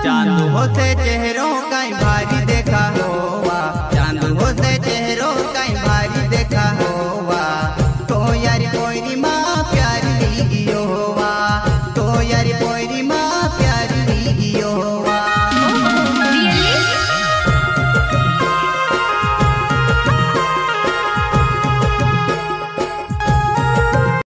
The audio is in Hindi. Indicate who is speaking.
Speaker 1: चांद हो से चेहरों का भारी देखा हो।